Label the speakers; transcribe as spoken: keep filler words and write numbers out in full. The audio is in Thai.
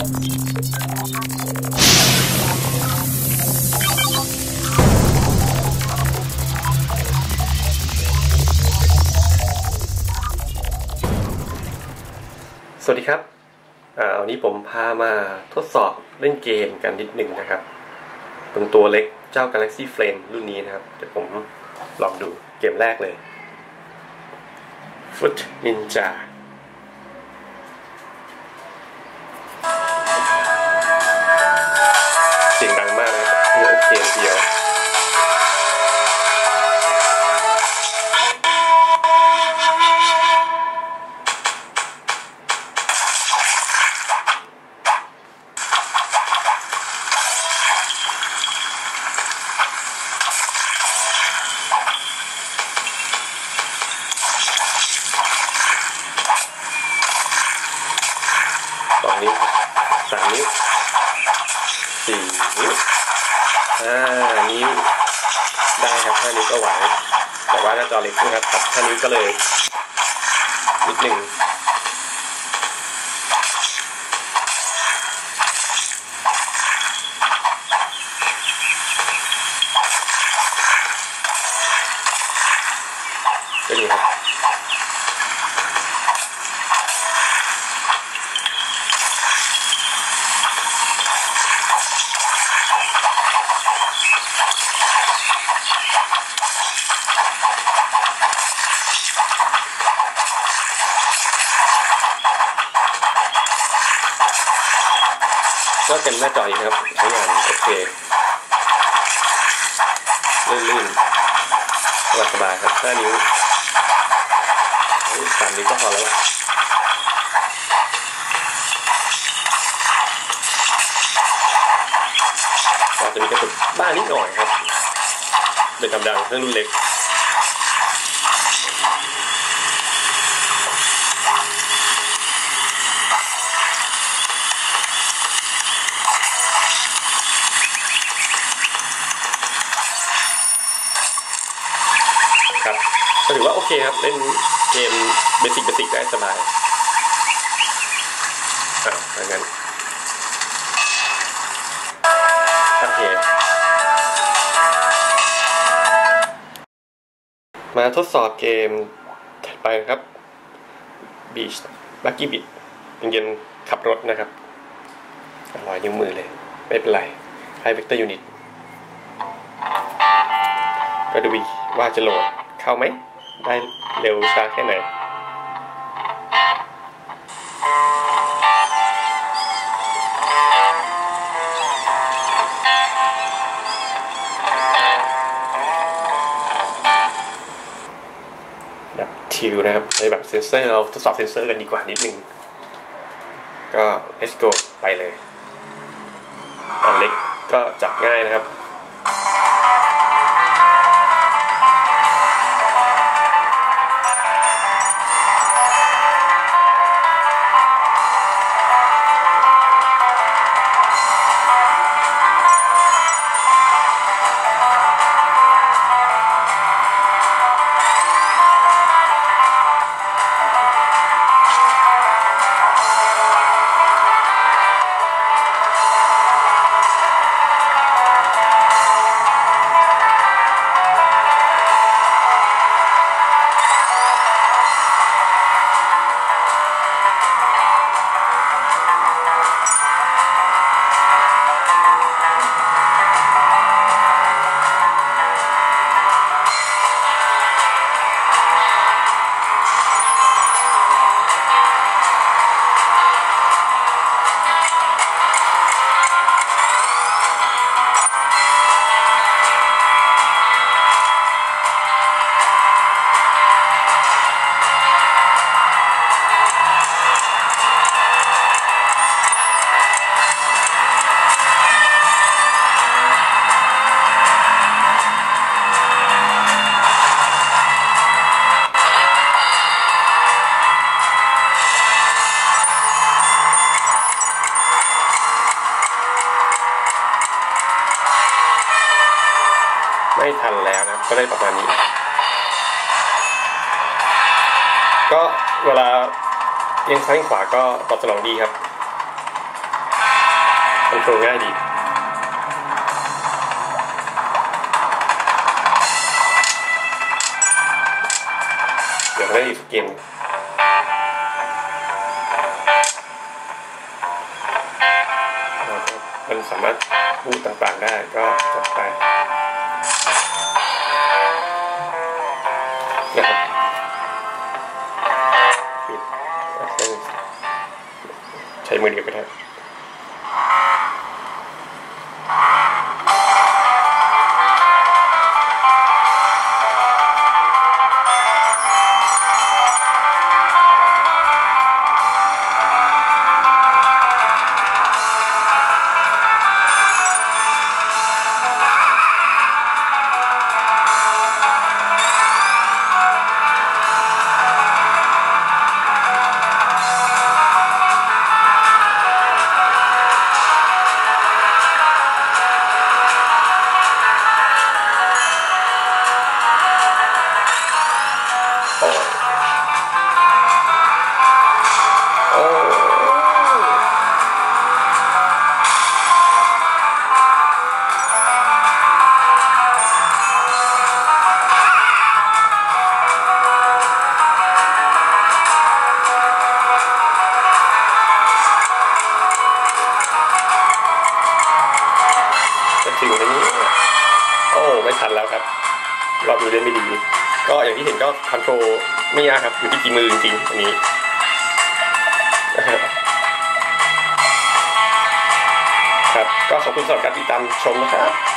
Speaker 1: สวัสดีครับวันนี้ผมพามาทดสอบเล่นเกมกันนิดหนึ่งนะครับบนตัวเล็กเจ้า Galaxy Flame รุ่นนี้นะครับเดี๋ยวผมลองดูเกมแรกเลย Fruit Ninja เสียงดังมากนะครับโอเคเดียวสองนิ้วสามนิ้วสี่นิ้วห้านิ้วได้ครับห้านิ้วก็ไหวแต่ว่าหน้าจอเล็กนะครับกับห้านิ้วก็เลยนิดหนึ่งก็ดีครับก็เต็มหน้าจออีกครับใช้งานโอเคลื่นๆสบายๆครับห้านิ้วสามนิ้วก็พอแล้วล่ะอาจจะมีกระตุกบ้างนิดหน่อยครับเป็นธรรมดาเครื่องรุ่นเล็กครับก็ถือว่าโอเคครับเล่นเกมเบสิกเบสิกได้สบายอ่ะอย่างนั้นโอเคมาทดสอบเกมถัดไปครับ Beach Buggy Beat เป็นเกมขับรถนะครับรอยนิ้วมือเลยไม่เป็นไรให้ Vector Unit ก็ดูว่าจะโหลดเข้าไหมได้เร็วช้าแค่ไหนแบบทิวนะครับในแบบเซนเซอร์เราทดสอบเซนเซอร์กันดีกว่านิดนึงก็ let's go ไปเลยอันเล็กก็จับง่ายนะครับไม่ทันแล้วนะก็ได้ประมาณนี้ก็เวลาเอียงซ้ายขวาก็ตอบสนองดีครับอนโทรลง่ายดีเดี๋ยวเล่นอีกเกมมันสามารถพูดต่างๆได้ก็จัดไปนะครับปิดใช้มือเดียวก็ได้ถึงอันนี้โอ้ไม่ทันแล้วครับรอบนี้เล่นไม่ดีก็อย่างที่เห็นก็คอนโทรลไม่ยากครับอยู่ที่ฝีมือจริงๆอันนี้ครับก็ขอบคุณสำหรับการติดตามชมนะครับ